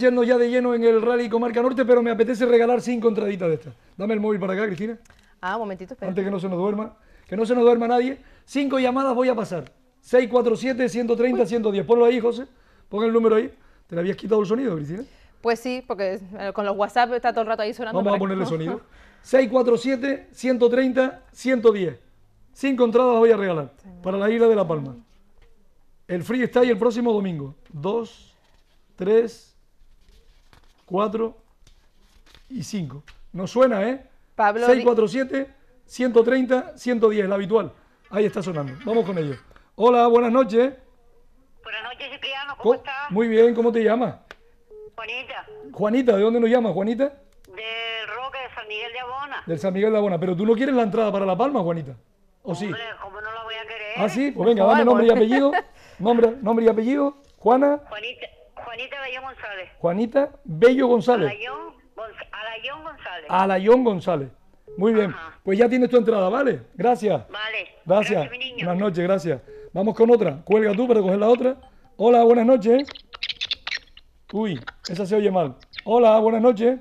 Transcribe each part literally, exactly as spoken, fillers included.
meternos ya de lleno en el Rally Comarca Norte, pero me apetece regalar cinco entraditas de estas. Dame el móvil para acá, Cristina. Ah, un momentito, espera. Antes que no se nos duerma. Que no se nos duerma nadie. Cinco llamadas voy a pasar. seis cuatro siete, uno treinta, ciento diez. Ponlo ahí, José. Pon el número ahí. ¿Te le habías quitado el sonido, Cristina? Pues sí, porque eh, con los WhatsApp está todo el rato ahí sonando. Vamos a ponerle sonido. seis cuatro siete, uno treinta, ciento diez. Cinco entradas voy a regalar para la isla de La Palma. El freestyle el próximo domingo. Dos, tres, cuatro y cinco. No suena, ¿eh? Pablo, seis cuatro siete, uno treinta, ciento diez, la habitual. Ahí está sonando. Vamos con ello. Hola, buenas noches. Buenas noches, Cipriano. ¿Cómo estás? Muy bien, ¿cómo te llamas? Juanita, Juanita, ¿de dónde nos llamas, Juanita? del Roque de San Miguel de Abona. Del San Miguel de Abona. Pero tú no quieres la entrada para La Palma, Juanita. ¿O sí? Hombre, ¿cómo no la voy a querer? Ah, sí, pues venga, dame nombre y apellido. Nombre, nombre y apellido. Juana. Juanita, Juanita Bellón González. Juanita Bello González. Alayón, Gonz- Alayón González. Alayón González. Muy bien. Ajá. Pues ya tienes tu entrada, ¿vale? Gracias. Vale. Gracias. mi niño. Buenas noches, gracias. Vamos con otra. Cuelga tú para coger la otra. Hola, buenas noches. Uy, esa se oye mal. Hola, buenas noches.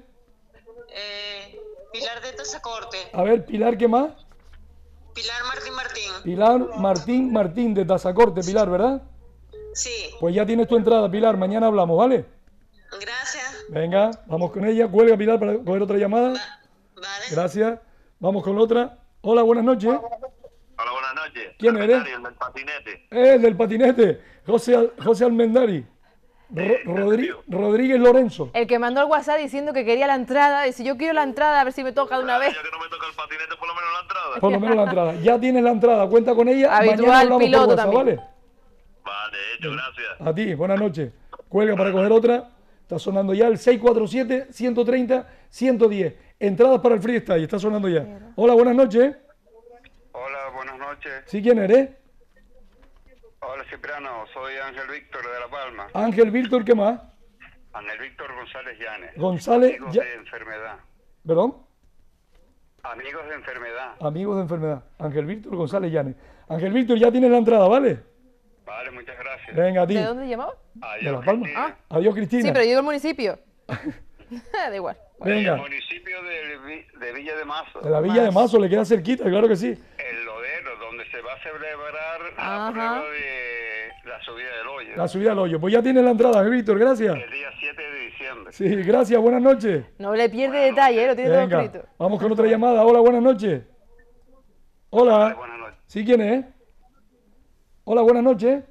Eh, Pilar de Tazacorte. A ver, Pilar, ¿qué más? Pilar Martín Martín. Pilar Martín Martín de Tazacorte, Pilar, ¿verdad? Sí, Pues ya tienes tu entrada, Pilar. Mañana hablamos, ¿vale? gracias. Venga, vamos con ella. Cuelga, Pilar, para coger otra llamada. Vale. Gracias. Vamos con otra. Hola, buenas noches. Hola, buenas noches. ¿Quién eres? Almendari, el del patinete. Eh, el del patinete. José, Al- José Almendari. Ro- Rodri- Rodríguez Lorenzo. El que mandó el WhatsApp diciendo que quería la entrada. Dice, yo quiero la entrada, a ver si me toca de una vez. Ya que no me toca el patinete, por lo menos la entrada. Por lo menos la entrada. Ya tienes la entrada. Cuenta con ella. Habitual, Mañana hablamos piloto por WhatsApp, también. ¿vale? Vale, hecho, gracias. A ti, buenas noches. Cuelga para coger otra. Está sonando ya el seis cuatro siete, uno treinta, ciento diez. Entradas para el freestyle. Está sonando ya. Hola, buenas noches. Hola, buenas noches. ¿Sí quién eres? Hola, Cipriano. Soy Ángel Víctor de La Palma. Ángel Víctor, ¿qué más? Ángel Víctor González Llanes. González Amigos Ya- de enfermedad. ¿Perdón? Amigos de enfermedad. Amigos de enfermedad. Ángel Víctor González Llanes. Ángel Víctor, ya tienes la entrada, ¿vale? Vale, muchas gracias. Venga, a ti. ¿De dónde llamaba? Adiós, De La Palma. Cristina. Adiós, Cristina. Sí, pero yo digo el municipio. Da igual. Venga. El municipio de, Vi- de Villa de Mazo. De la Villa de Mazo, le queda cerquita, claro que sí. El Lodero, donde se va a celebrar Ajá. la prueba de la subida del hoyo. La subida al hoyo. Pues ya tienes la entrada, Ángel Víctor, gracias. El día siete de diciembre. Sí, gracias, buenas noches. No le pierde detalle, ¿eh? Lo tiene todo Venga, escrito. vamos con otra llamada. Hola, buenas noches. Hola. Buenas noches. ¿Sí quién es? Hola, buenas noches.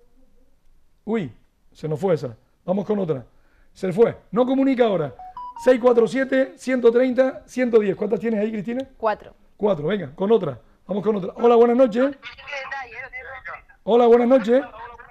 Uy, se nos fue esa. Vamos con otra. Se fue. No comunica ahora. seis cuatro siete, uno treinta, ciento diez. ¿Cuántas tienes ahí, Cristina? Cuatro. Cuatro, venga, con otra. Vamos con otra. Hola, buenas noches. Hola, buenas noches.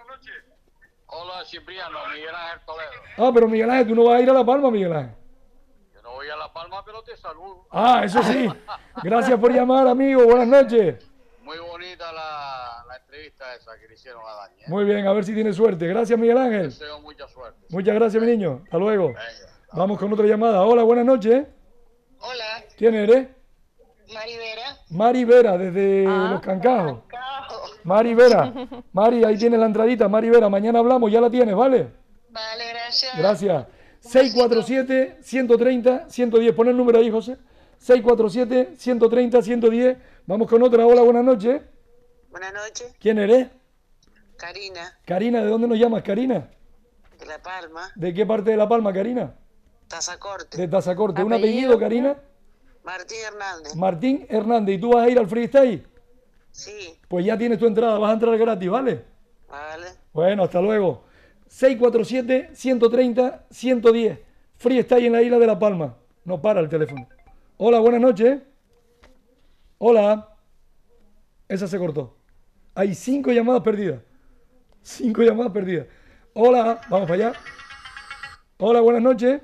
Hola, Cipriano, Miguel Ángel Toledo. Ah, pero Miguel Ángel, tú no vas a ir a La Palma, Miguel Ángel. Yo no voy a La Palma, pero te saludo. Ah, eso sí. Gracias por llamar, amigo. Buenas noches. Muy bonita la, la entrevista esa que le hicieron a Dani. ¿eh? Muy bien, a ver si tienes suerte. Gracias, Miguel Ángel. Deseo mucha suerte. Muchas gracias, mi niño. Hasta luego. Venga. Vamos con otra llamada. Hola, buenas noches. Hola, ¿Quién eres? Mari Vera. Mari Vera, desde Ah. Los Cancajos. Mari Vera. Mari, ahí tienes la entradita. Mari Vera, mañana hablamos, ya la tienes, ¿vale? Vale, gracias. Gracias. seis cuatro siete, uno treinta, ciento diez. Pon el número ahí, José. seis cuatro siete, uno treinta, ciento diez. Vamos con otra. Hola, buenas noches. Buenas noches, ¿Quién eres? Karina, Karina, ¿de dónde nos llamas, Karina? de La Palma, ¿De qué parte de La Palma, Karina? Tazacorte, De Tazacorte. ¿Un Apellido. apellido, Karina? Martín Hernández. Martín Hernández. ¿Y tú vas a ir al freestyle? Sí, Pues ya tienes tu entrada, vas a entrar gratis, ¿vale? vale. Bueno, hasta luego. seis cuatro siete, uno treinta, ciento diez. Freestyle en la isla de La Palma. No para el teléfono. Hola, buenas noches. Hola. Esa se cortó. Hay cinco llamadas perdidas. Cinco llamadas perdidas. Hola, vamos para allá. Hola, buenas noches.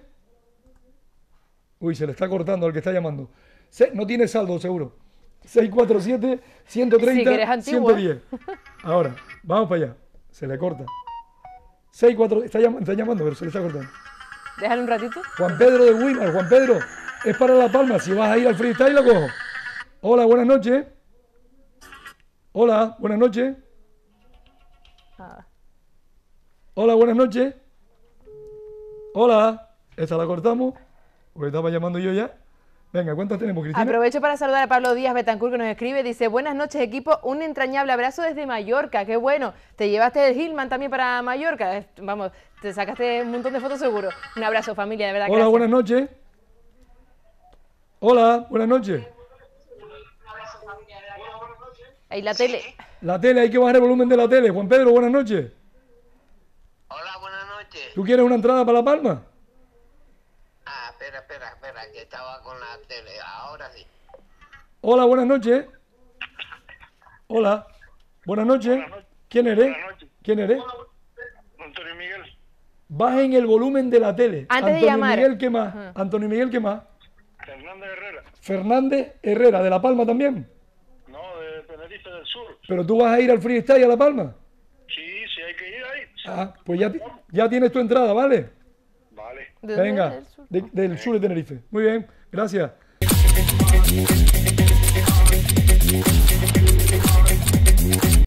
Uy, se le está cortando al que está llamando. Se- no tiene saldo, seguro. seis cuatro siete, uno treinta, Sí, que eres antiguo, ciento diez. Ahora, vamos para allá. Se le corta. seis cuatro, está, llam- está llamando, pero se le está cortando. Déjale un ratito. Juan Pedro de Wimar. Juan Pedro, es para La Palma. Si vas a ir al freestyle, lo cojo. Hola, buenas noches. Hola, buenas noches. Ah. Hola, buenas noches. Hola. Esta la cortamos, porque estaba llamando yo ya. Venga, ¿cuántas tenemos, Cristina? Aprovecho para saludar a Pablo Díaz Betancourt, que nos escribe. Dice, buenas noches, equipo. Un entrañable abrazo desde Mallorca. Qué bueno. Te llevaste el Hillman también para Mallorca. Eh, Vamos, te sacaste un montón de fotos seguro. Un abrazo, familia, de verdad. Hola, gracias. buenas noches. Hola, buenas noches. Ahí la tele. La tele, hay que bajar el volumen de la tele. Juan Pedro, buenas noches. Hola, buenas noches. ¿Tú quieres una entrada para La Palma? Ah, espera, espera, espera, que estaba con la tele. Ahora sí. Hola, buenas noches. Hola, buenas noches. ¿Quién eres? Buenas noches. ¿Quién eres? Antonio Miguel. Bajen el volumen de la tele. Antes de Antonio llamar. Miguel, ¿qué más? Ajá. Antonio Miguel, ¿qué más? Fernández Herrera. Fernández Herrera, de La Palma también. No, de Tenerife del Sur. ¿Pero tú vas a ir al freestyle a La Palma? Sí, sí hay que ir ahí. Ah, pues ya, ti- ya tienes tu entrada, ¿vale? Vale. ¿De dónde Venga, es? Del sur. de- del sur de Tenerife. Muy bien, gracias.